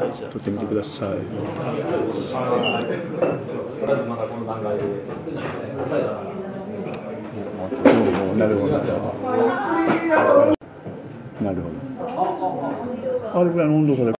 撮ってみてください。なるほど。なるほど。あれぐらいの温度差で